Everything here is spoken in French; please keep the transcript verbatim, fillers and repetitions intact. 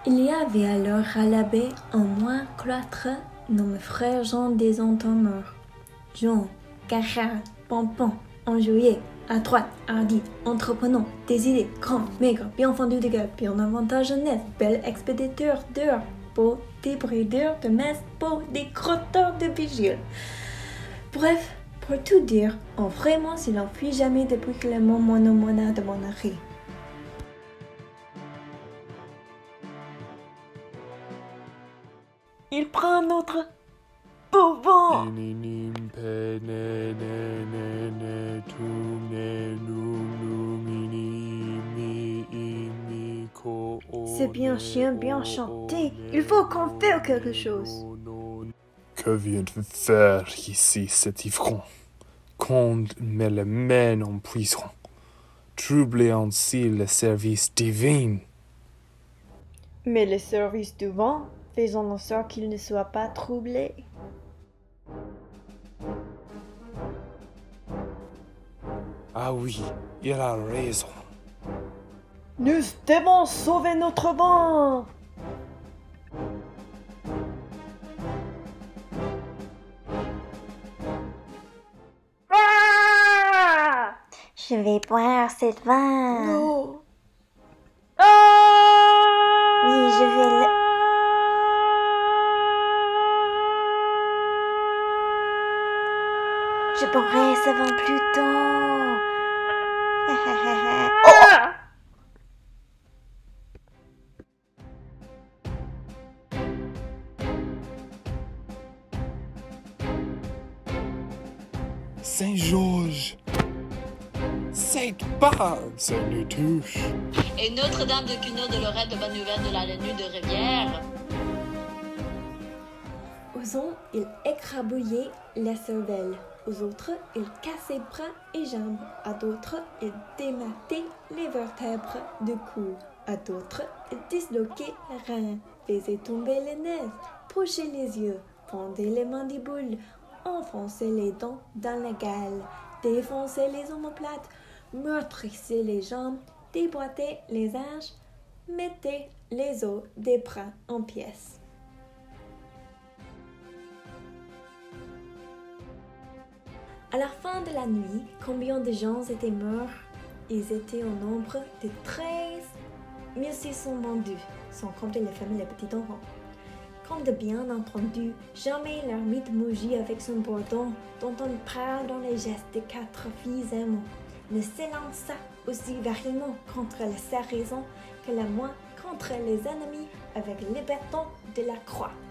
Il y avait alors à la baie un moine cloître nommé frère Jean des Entameurs. Jean, cachard, pompon, enjoué, adroit, hardi, entreprenant, des idées, grand, maigre, bien fendu de gueule, bien inventeur jeunesse, bel expéditeur d'heures, beau débrideur de messe, beau décrotteur de vigile. Bref, pour tout dire, en vraiment s'il n'enfuit jamais depuis que le mot monomona de monarchie. Il prend un autre pouvant. C'est bien chien, bien chanté. Il faut qu'on fasse quelque chose. Que vient de faire ici cet ivrogne? Qu'on me le mène en prison, troubler ainsi le service divin. Mais le service du vent, faisons en sorte qu'il ne soit pas troublé. Ah oui, il a raison. Nous devons sauver notre vent. Ah! Je vais boire cette vin. Non. Oui, je vais le... Je boirai ce vin plus tôt. Oh! Saint-Georges, cette balle, ça nous touche. Et Notre-Dame de Cuneo de Lorette de Bonne Nouvelle de la Lune de Rivière. Aux uns, il écrabouillait la cervelle. Aux autres, il cassait bras et jambes. À d'autres, il démattait les vertèbres du cou. À d'autres, il disloquait les reins, faisait tomber les nerfs, bouchait les yeux, fendait les mandibules, enfonçait les dents dans la gale, défonçait les omoplates, meurtrissait les jambes, déboîtait les hanches, mettait les os des bras en pièces. À la fin de la nuit, combien de gens étaient morts? Ils étaient au nombre de treize mille six cents vendus, sans compter les femmes et les petits enfants. Comme de bien entendu, jamais l'ermite maugit avec son bourdon, dont on parle dans les gestes de quatre filles aimants, ne s'élança aussi varillement contre la raison que la moi contre les ennemis avec le bâton de la croix.